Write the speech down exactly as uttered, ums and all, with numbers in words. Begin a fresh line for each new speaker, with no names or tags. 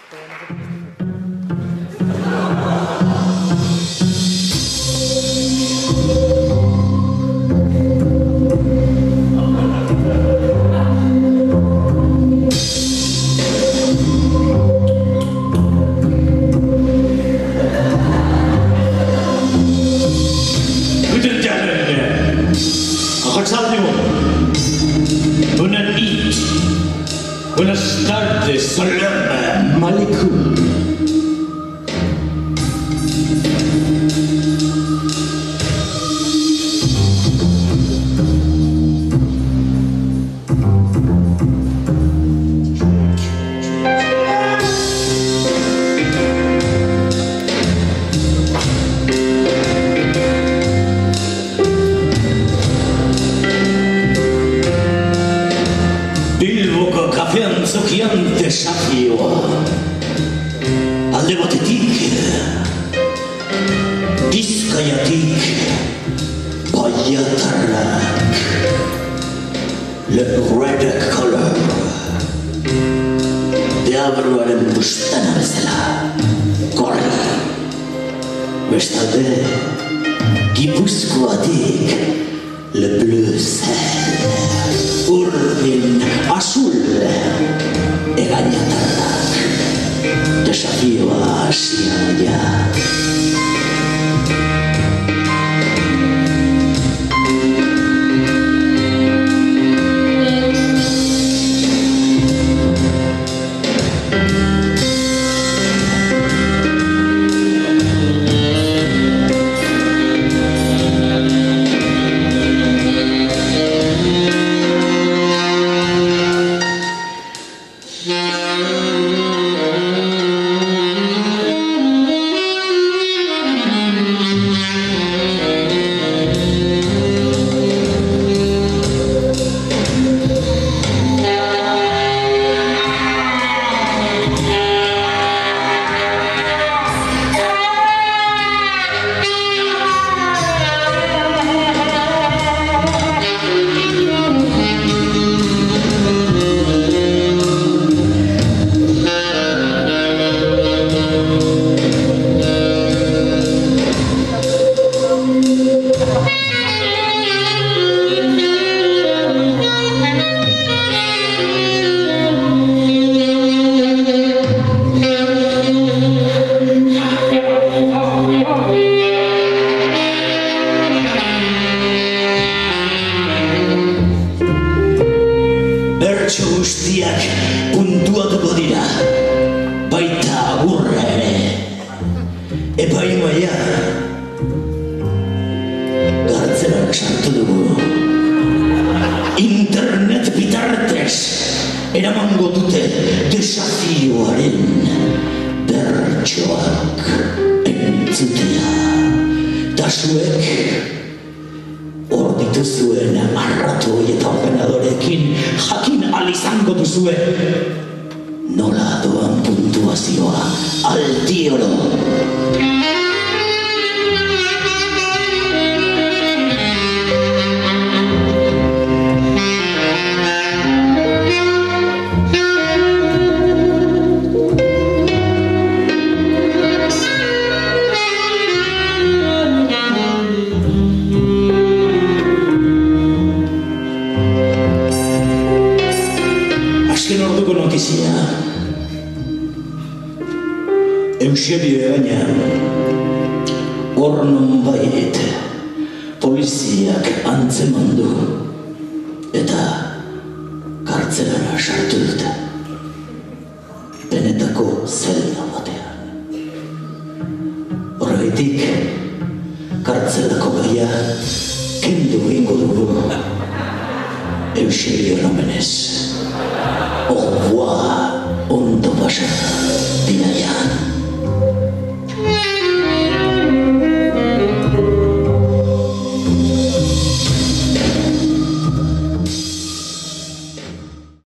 Buenas tardes, Salam Alaikum. Zokian desafioa alde batetik Bizkaiatik baiatarrak le red color deabruaren bustana bezala gorri bestalde Gipuzkoatik le bleu ciel urdin azul egañatarrak desafioa hasia ja. Bertso guztiak puntuatuko dira, baita agurra ere. Epaimaia gartzelan sartu dugu. Internet bitartez eramango dute desafioaren bertsoak entzutea. Da zuek hor dituzuen arratoi eta ordenadorekin jakin alizango duzue nola doan puntuazioa altioro. Azken orduko notizia Eusebio Egaña hor nonbait poliziak antzeman du eta kartzelara sartu dute benetako zelda batean. Horregatik kartzelako gaia kendu egingo dugu Eusebio nomenez. Au revoir, ondo pasa.